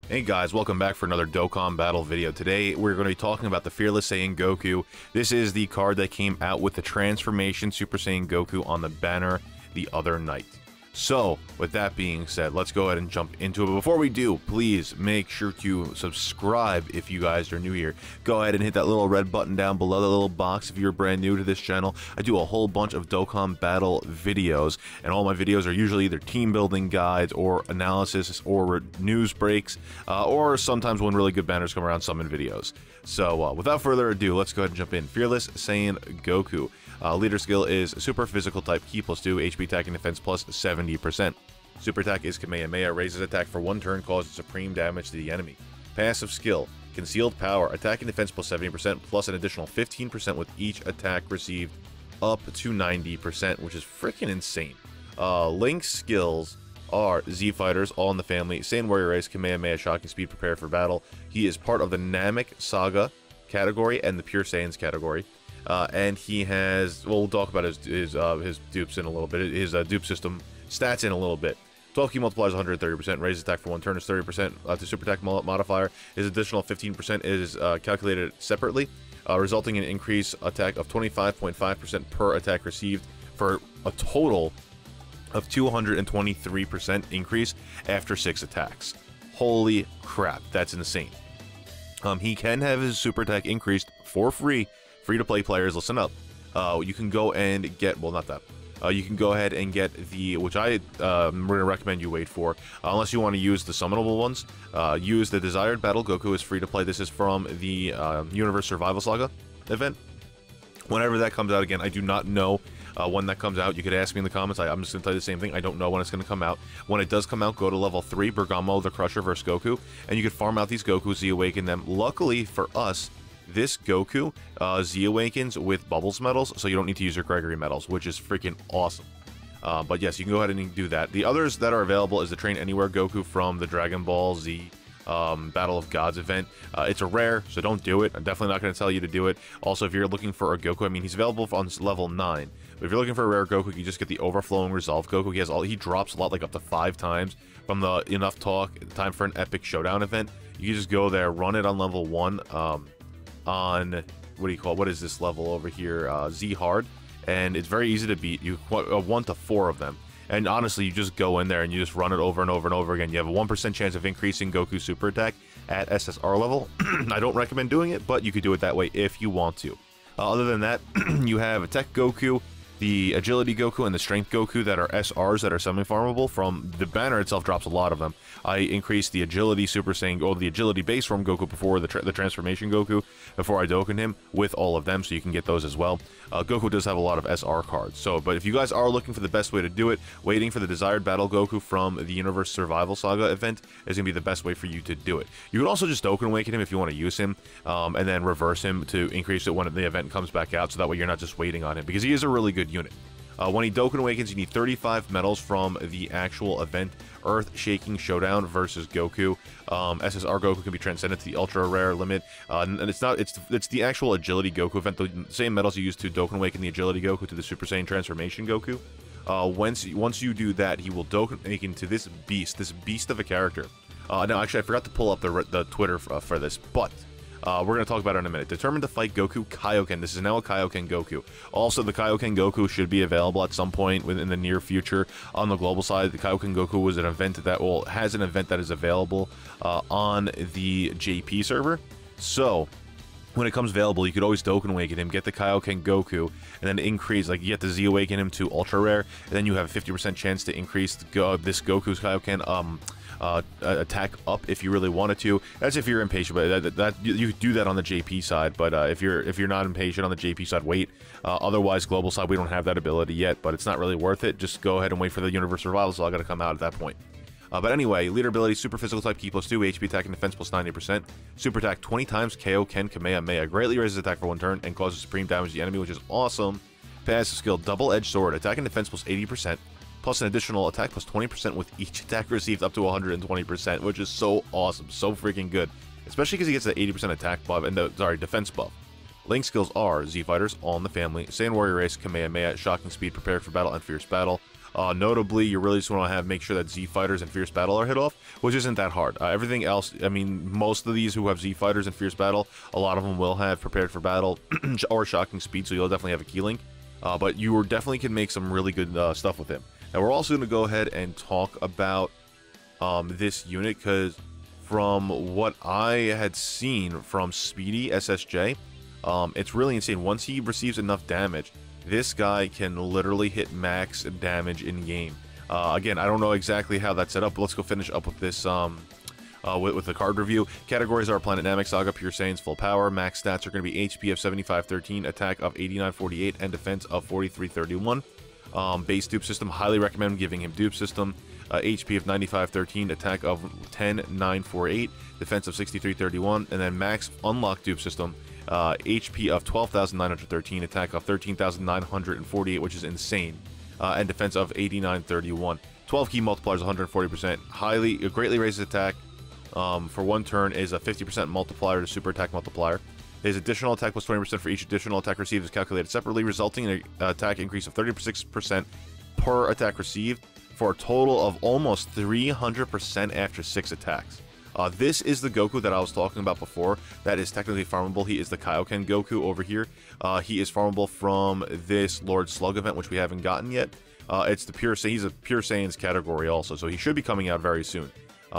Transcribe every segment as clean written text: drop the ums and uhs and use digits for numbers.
Hey guys, welcome back for another Dokkan Battle video. Today we're going to be talking about the Fearless Saiyan Goku. This is the card that came out with the Transformation Super Saiyan Goku on the banner the other night. So, with that being said, let's go ahead and jump into it. But before we do, please make sure to subscribe if you guys are new here. Go ahead and hit that little red button down below the little box if you're brand new to this channel. I do a whole bunch of Dokkan Battle videos, and all my videos are usually either team building guides or analysis or news breaks, or sometimes when really good banners come around, summon videos. So, without further ado, let's go ahead and jump in. Fearless Saiyan Goku. Leader skill is Super Physical Type Ki plus 2, HP attack and defense plus 70%. Super attack is Kamehameha, raises attack for 1 turn, causes supreme damage to the enemy. Passive skill, Concealed Power, attack and defense plus 70%, plus an additional 15% with each attack received up to 90%, which is freaking insane. Link's skills are Z Fighters, all in the family, Saiyan Warrior Race, Kamehameha, Shocking Speed, Prepare for Battle. He is part of the Namek Saga category and the Pure Saiyans category. And he has, well, we'll talk about his dupes in a little bit, his dupe system stats in a little bit. 12 key multiplies 130%, raises attack for 1 turn is 30%, to super attack modifier. His additional 15% is calculated separately, resulting in increase attack of 25.5% per attack received for a total of 223% increase after 6 attacks. Holy crap, that's insane. He can have his super attack increased for free. Free-to-play players, listen up. You can go and get, well, not that. You can go ahead and get the, which I'm going to recommend you wait for, unless you want to use the summonable ones. Use the Desired Battle Goku is free to play. This is from the Universe Survival Saga event. Whenever that comes out, again, I do not know when that comes out. You could ask me in the comments. I'm just going to tell you the same thing. I don't know when it's going to come out. When it does come out, go to level 3, Bergamo the Crusher versus Goku, and you can farm out these Gokus, Z-Awaken them. Luckily for us, this Goku Z-Awakens with Bubbles medals, so you don't need to use your Gregory medals, which is freaking awesome. But yes, you can go ahead and do that. The others that are available is the Train Anywhere Goku from the Dragon Ball Z Battle of Gods event. It's a rare, so don't do it. I'm definitely not going to tell you to do it. Also, if you're looking for a Goku, I mean, he's available on level 9. But if you're looking for a rare Goku, you just get the Overflowing Resolve Goku. He drops a lot, like up to 5 times from the Enough Talk Time for an Epic Showdown event. You can just go there, run it on level 1. On what is this level over here, Z Hard, and it's very easy to beat. You 1 to 4 of them, and honestly, you just go in there and you just run it over and over and over again. You have a 1% chance of increasing Goku super attack at SSR level. I don't recommend doing it, but you could do it that way if you want to. Other than that, you have a Tech Goku, the Agility Goku, and the Strength Goku that are SRs that are semi-farmable. From the banner itself drops a lot of them. I increased the Agility Super Saiyan, or the Agility base from Goku before the Transformation Goku, before I Dokkan him with all of them, so you can get those as well. Goku does have a lot of SR cards, but if you guys are looking for the best way to do it, waiting for the Desired Battle Goku from the Universe Survival Saga event is going to be the best way for you to do it. You can also just Dokkan Awaken him if you want to use him, and then reverse him to increase it when the event comes back out, so that way you're not just waiting on him, because he is a really good unit. When he Dokkan Awakens, you need 35 medals from the actual event, Earth-Shaking Showdown versus Goku. SSR Goku can be transcended to the Ultra Rare limit, and it's the actual Agility Goku event, the same medals you use to Dokkan Awaken the Agility Goku to the Super Saiyan Transformation Goku. Once you do that, he will Dokkan Awaken to this beast of a character. Now, actually, I forgot to pull up the Twitter for this, but we're going to talk about it in a minute. Determined to fight Goku Kaioken. This is now a Kaioken Goku. Also, the Kaioken Goku should be available at some point within the near future on the global side. The Kaioken Goku was an event that has an event that is available on the JP server. So when it comes available, you could always Dokkan Awaken him, get the Kaioken Goku, and then increase, like, you get to Z-Awaken him to Ultra Rare, and then you have a 50% chance to increase this Goku's Kaioken attack up if you really wanted to. That's if you're impatient, but you do that on the JP side. But if you're not impatient on the JP side, wait. Otherwise, global side, we don't have that ability yet, but it's not really worth it. Just go ahead and wait for the Universe Survival Saga to come out at that point. But anyway, leader ability, Super Physical Type Ki plus 2, HP attack and defense plus 90%. Super attack 20 times KO Ken Kamehameha. Greatly raises attack for 1 turn and causes supreme damage to the enemy, which is awesome. Passive skill, Double Edged Sword, attack and defense plus 80%. Plus an additional attack plus 20% with each attack received up to 120%, which is so awesome, so freaking good. Especially because he gets the 80% attack buff, and defense buff. Link skills are Z Fighters, all in the family, Saiyan Warrior Race, Kamehameha, Shocking Speed, Prepare for Battle, and Fierce Battle. Notably, you really just want to make sure that Z Fighters and Fierce Battle are hit off, which isn't that hard. Everything else, I mean, most of these who have Z Fighters and Fierce Battle, a lot of them will have Prepared for Battle or Shocking Speed, so you'll definitely have a key link. But you definitely can make some really good stuff with him. Now, we're also going to go ahead and talk about this unit, because from what I had seen from Speedy SSJ, it's really insane. Once he receives enough damage, this guy can literally hit max damage in game. Again, I don't know exactly how that's set up, but let's go finish up with this with the card review. Categories are Planet Namek Saga, Pure Saiyan's full power. Max stats are going to be HP of 7513, attack of 8948, and defense of 4331. Base dupe system, highly recommend giving him dupe system. HP of 9513, attack of 10948, defense of 6331, and then max unlock dupe system, HP of 12,913, attack of 13,948, which is insane, and defense of 8931. 12 key multipliers, 140%. Greatly raises attack for 1 turn, is a 50% multiplier to super attack multiplier. His additional attack plus 20% for each additional attack received is calculated separately, resulting in an attack increase of 36% per attack received, for a total of almost 300% after 6 attacks. This is the Goku that I was talking about before that is technically farmable. He is the Kaioken Goku over here. He is farmable from this Lord Slug event, which we haven't gotten yet. It's the Pure Saiyan. He's a Pure Saiyan's category also, so he should be coming out very soon.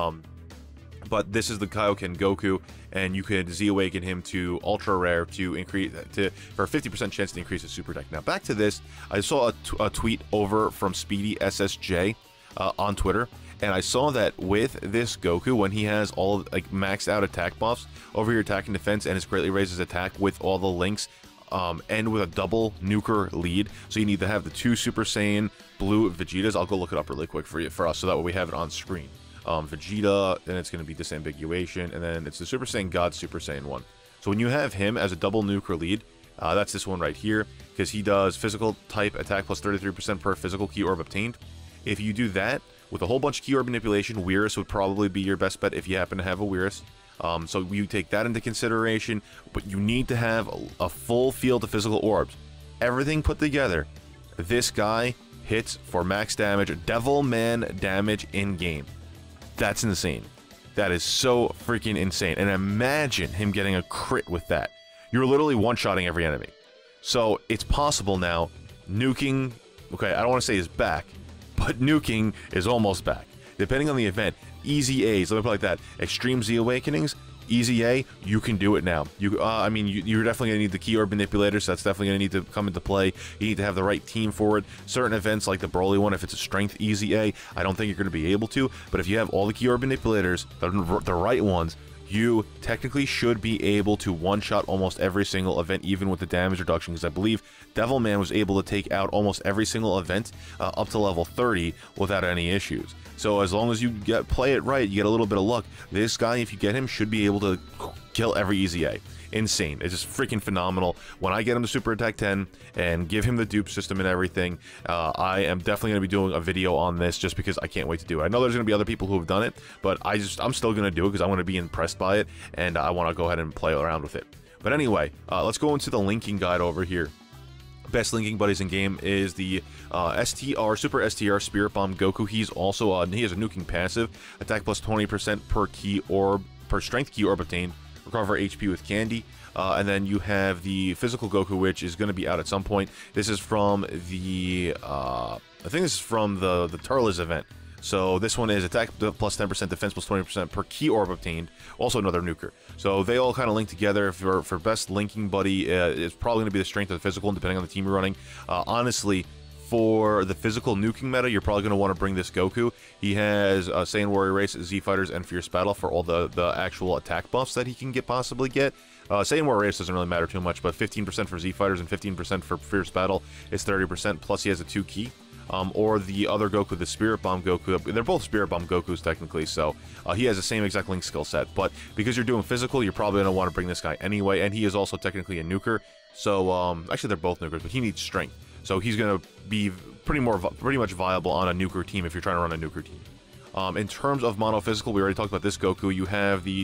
But this is the Kaioken Goku, and you can Z-Awaken him to Ultra Rare to increase for a 50% chance to increase his Super Attack. Now back to this, I saw a tweet over from Speedy SSJ on Twitter, and I saw that with this Goku, when he has all like maxed out attack buffs over your attack and defense, and his greatly raises attack with all the links, and with a double nuker lead, so you need to have the 2 Super Saiyan Blue Vegetas. I'll go look it up really quick for us, so that way we have it on screen. Vegeta, then it's going to be Disambiguation, and then it's the Super Saiyan God Super Saiyan 1. So when you have him as a double nuker lead, that's this one right here, because he does physical type attack plus 33% per physical key orb obtained. If you do that with a whole bunch of key orb manipulation, Whirus would probably be your best bet if you happen to have a Whirus. So you take that into consideration, but you need to have a full field of physical orbs. Everything put together, this guy hits for max damage, Devilman damage in game. That's insane. That is so freaking insane. And imagine him getting a crit with that. You're literally one-shotting every enemy. So it's possible now. Nuking, okay, I don't want to say is back, but nuking is almost back. Depending on the event, easy A's, let me put it like that. Extreme Z Awakenings, easy A, you can do it now. I mean, you're definitely going to need the key orb manipulators, so that's definitely going to need to come into play. You need to have the right team for it. Certain events, like the Broly one, if it's a strength easy A, I don't think you're going to be able to, but if you have all the key orb manipulators, the right ones, you technically should be able to one-shot almost every single event, even with the damage reduction, because I believe Devilman was able to take out almost every single event up to level 30 without any issues. So as long as you play it right, you get a little bit of luck, this guy, if you get him, should be able to kill every easy A. Insane. It's just freaking phenomenal. When I get him to Super Attack 10 and give him the dupe system and everything, I am definitely going to be doing a video on this just because I can't wait to do it. I know there's going to be other people who have done it, but I'm still going to do it because I want to be impressed by it, and I want to go ahead and play around with it. But anyway, let's go into the linking guide over here. Best linking buddies in game is the Super STR Spirit Bomb Goku. He's also he has a nuking passive, attack plus 20% per strength key orb obtained, recover HP with candy, and then you have the physical Goku, which is going to be out at some point. This is from the I think this is from the Turles event. So this one is attack plus 10%, defense plus 20% per key orb obtained, also another nuker. So they all kind of link together. For best linking buddy, it's probably going to be the strength of the physical, and depending on the team you're running. Honestly, for the physical nuking meta, you're probably going to want to bring this Goku. He has Saiyan Warrior Race, Z Fighters, and Fierce Battle for all the actual attack buffs that he can possibly get. Saiyan Warrior Race doesn't really matter too much, but 15% for Z Fighters and 15% for Fierce Battle is 30%, plus he has a 2 key. Or the other Goku, the Spirit Bomb Goku. They're both Spirit Bomb Gokus technically, so he has the same exact link skill set. But because you're doing physical, you're probably going to want to bring this guy anyway, and he is also technically a nuker. So actually, they're both nukers, but he needs strength. So he's going to be pretty much viable on a nuker team if you're trying to run a nuker team. In terms of mono physical, we already talked about this Goku. You have the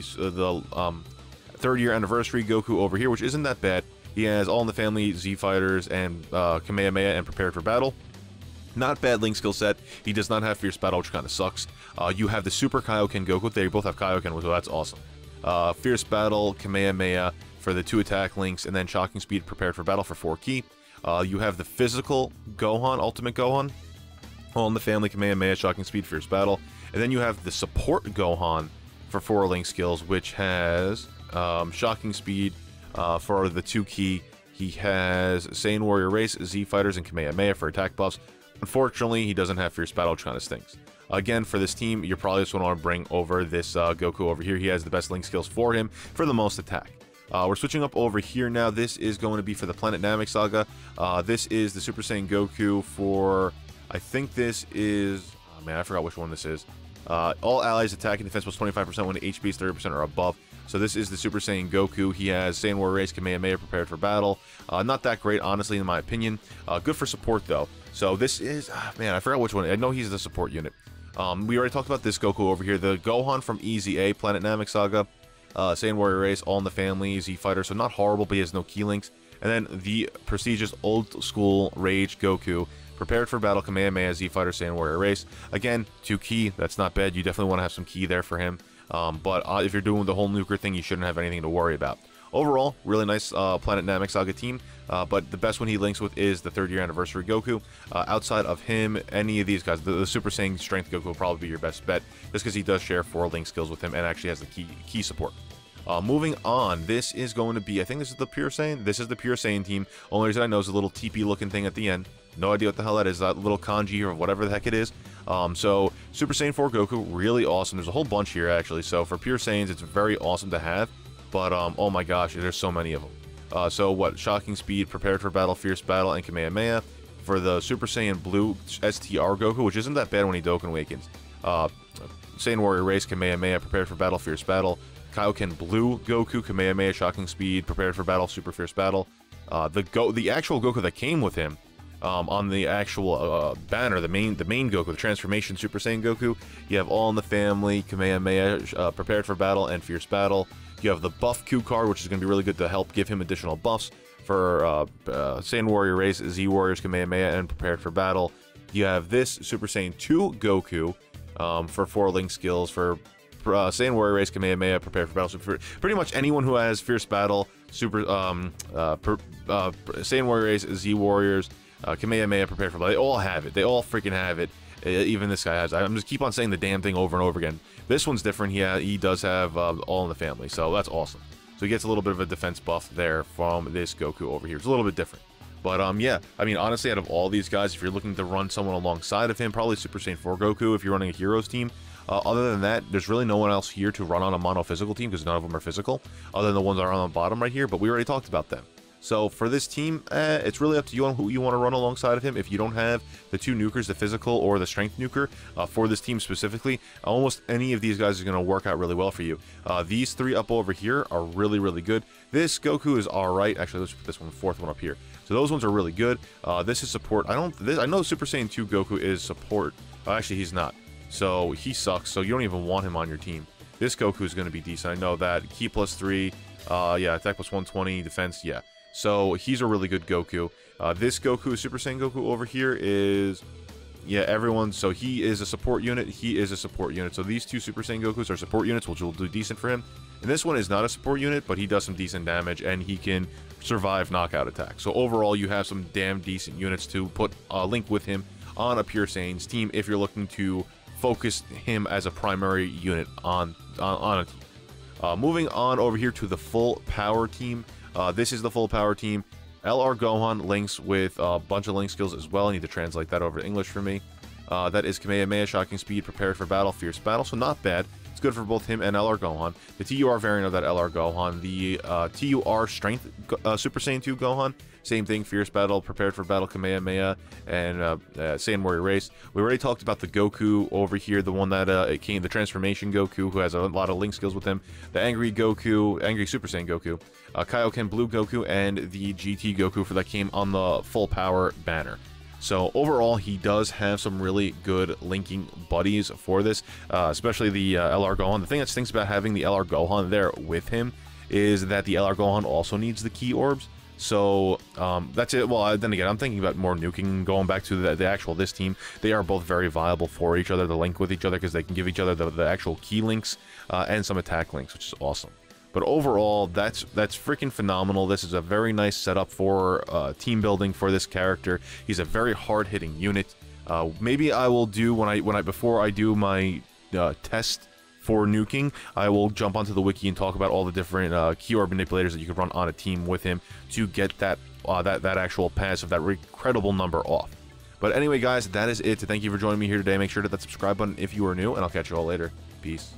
3rd year anniversary Goku over here, which isn't that bad. He has All in the Family, Z Fighters, and Kamehameha, and Prepared for Battle. Not bad link skill set. He does not have Fierce Battle, which kind of sucks. You have the Super Kaioken Goku. They both have Kaioken, so that's awesome. Fierce Battle, Kamehameha for the 2 attack links, and then Shocking Speed, Prepared for Battle for 4 ki. You have the physical Gohan, Ultimate Gohan, All in the Family, Kamehameha, Shocking Speed, Fierce Battle. And then you have the support Gohan for 4 link skills, which has Shocking Speed for the 2 ki. He has Saiyan Warrior Race, Z Fighters, and Kamehameha for attack buffs. Unfortunately, he doesn't have Fierce Battle, which kind of stinks. Again, for this team, you're probably just going to want to bring over this Goku over here. He has the best link skills for him for the most attack. We're switching up over here now. This is going to be for the Planet Namek Saga. This is the Super Saiyan Goku for, I think this is, oh man, I forgot which one this is. All allies attack and defense plus 25% when the HP is 30% or above. So this is the Super Saiyan Goku. He has Saiyan Warrior Race, Kamehameha, Prepared for Battle. Not that great, honestly, in my opinion. Good for support, though. So this is, man, I forgot which one. I know he's the support unit. We already talked about this Goku over here. The Gohan from EZA, Planet Namek Saga, Saiyan Warrior Race, All in the Family, Z Fighter. So not horrible, but he has no key links. And then the prestigious old school Rage Goku, Prepared for Battle, Kamehameha, Z Fighter, Saiyan Warrior Race. Again, 2 ki. That's not bad. You definitely want to have some ki there for him. But if you're doing the whole nuker thing, you shouldn't have anything to worry about. Overall, really nice Planet Namek Saga team, but the best one he links with is the 3rd year anniversary Goku. Outside of him, any of these guys, the Super Saiyan Strength Goku will probably be your best bet, just because he does share 4 link skills with him and actually has the key support. Moving on, this is going to be, I think this is the Pure Saiyan. This is the Pure Saiyan team. Only reason I know is a little TP looking thing at the end. No idea what the hell that is, that little kanji or whatever the heck it is. So Super Saiyan 4 Goku, really awesome. There's a whole bunch here actually. So for Pure Saiyans, it's very awesome to have. But oh my gosh, there's so many of them. So what? Shocking Speed, Prepared for Battle, Fierce Battle, and Kamehameha. For the Super Saiyan Blue STR Goku, which isn't that bad when he Dokkan Awakens. Saiyan Warrior Race, Kamehameha, Prepared for Battle, Fierce Battle. Kaioken Blue Goku, Kamehameha, Shocking Speed, Prepared for Battle, Super Fierce Battle. The actual Goku that came with him on the actual banner, the main Goku, the Transformation Super Saiyan Goku, you have All in the Family, Kamehameha, Prepared for Battle, and Fierce Battle. You have the Buff Q card, which is going to be really good to help give him additional buffs for Saiyan Warrior Race, Z Warriors, Kamehameha, and Prepared for Battle. You have this Super Saiyan 2 Goku for 4 link skills for Saiyan Warrior Race, Kamehameha, Prepared for Battle. So for pretty much anyone who has Fierce Battle, Saiyan Warrior Race, Z Warriors, Kamehameha, Prepared for Battle, they all have it. They all freaking have it. Even this guy has. I'm just keep on saying the damn thing over and over again. This one's different. He does have All in the Family, so that's awesome. So he gets a little bit of a defense buff there from this Goku over here. It's a little bit different. But yeah, I mean, honestly, out of all these guys, if you're looking to run someone alongside of him, probably Super Saiyan 4 Goku if you're running a Heroes team. Other than that, there's really no one else here to run on a mono physical team because none of them are physical, other than the ones that are on the bottom right here, but we already talked about them. So for this team, it's really up to you on who you want to run alongside of him. If you don't have the 2 nukers, the physical or the strength nuker, for this team specifically, almost any of these guys are going to work out really well for you. These 3 up over here are really, really good. This Goku is alright. Actually, let's put this one, the 4th one up here. So those ones are really good. This is support. I know Super Saiyan 2 Goku is support. Actually, he's not. So he sucks. So you don't even want him on your team. This Goku is going to be decent. I know that. Ki plus 3. Yeah, attack plus 120. Defense, yeah. So he's a really good Goku. This Goku, Super Saiyan Goku over here is, yeah, everyone. So he is a support unit. He is a support unit. So these 2 Super Saiyan Gokus are support units, which will do decent for him. And this one is not a support unit, but he does some decent damage, and he can survive knockout attacks. So overall, you have some damn decent units to put a link with him on a Pure Saiyan's team if you're looking to focus him as a primary unit on a team. Moving on over here to the full power team. This is the full power team. LR Gohan links with a bunch of link skills as well. I need to translate that over to English for me. That is Kamehameha, Shocking Speed, Prepared for Battle, Fierce Battle. So not bad. It's good for both him and LR Gohan. The TUR variant of that LR Gohan. The TUR Strength Super Saiyan 2 Gohan. Same thing, Fierce Battle, Prepared for Battle, Kamehameha, and Saiyan Warrior Race. We already talked about the Goku over here, the one that the Transformation Goku, who has a lot of link skills with him. The Angry Goku, Angry Super Saiyan Goku, Kaioken Blue Goku, and the GT Goku that came on the full power banner. So overall, he does have some really good linking buddies for this, especially the LR Gohan. The thing that stinks about having the LR Gohan there with him is that the LR Gohan also needs the Ki Orbs. So that's it. Well, then again, I'm thinking about more nuking. Going back to the actual this team, they are both very viable for each other to link with each other because they can give each other the actual key links and some attack links, which is awesome. But overall, that's freaking phenomenal. This is a very nice setup for team building for this character. He's a very hard-hitting unit. Maybe I will do before I do my test for nuking, I will jump onto the wiki and talk about all the different keyword manipulators that you can run on a team with him to get that actual passive, that incredible number off. But anyway, guys, that is it. Thank you for joining me here today. Make sure to hit that subscribe button if you are new, and I'll catch you all later. Peace.